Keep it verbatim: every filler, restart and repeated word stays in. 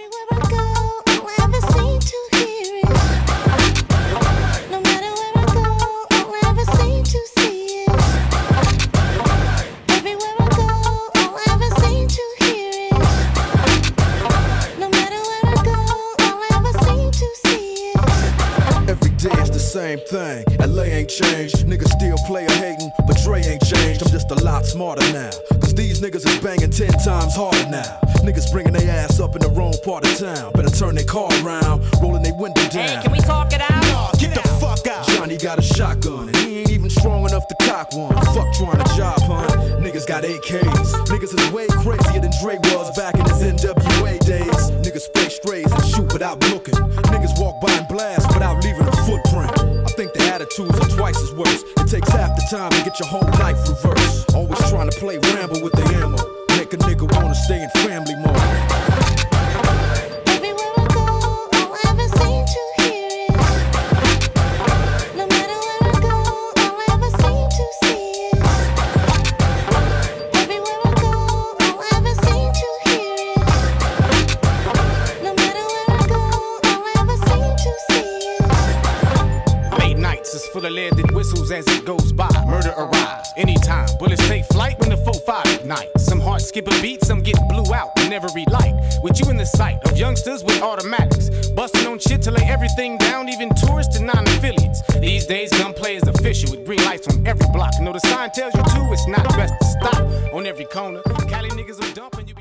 Everywhere I go, all I ever seem to hear is. No matter where I go, all I ever seem to see is. Everywhere I go, all I ever seem to hear is. No matter where I go, all I ever seem to see is. Every day it's the same thing. L A ain't changed. Niggas still play a hating, but Dre ain't changed. I'm just a lot smarter now. Cause these niggas is banging ten times harder now. Niggas bringing their ass up in the wrong part of town. Better turn their car around, rolling their window down. Hey, can we talk it out? Nah, get the fuck out. Johnny got a shotgun, and he ain't even strong enough to cock one. Fuck trying to job hunt. Niggas got A Ks. Niggas is way crazier than Dre was back in his N W A days. Niggas spray strays and shoot without looking. Niggas walk by and blast without leaving a footprint. I think the attitudes are twice as worse. It takes half the time to get your whole life reversed. Always trying to play Rambo with the ammo. Make a nigga wanna stay in family mode. Everywhere I go, all I ever seem to hear is. No matter where I go, all I ever seem to see is. Everywhere I go, all I ever seem to hear is. No matter where I go, all I ever seem to see is. Late nights is full of lead that whistles as it goes by. Murder arrives anytime. Bullets take flight when the four five ignite. Some hearts skip a beat, some get blew out in every light. With you in the sight of youngsters with automatics, busting on shit to lay everything down, even tourists and non-affiliates. These days, gunplay is official with green lights on every block. Know the sign tells you to, it's not best to stop on every corner. Cali niggas are dumping you.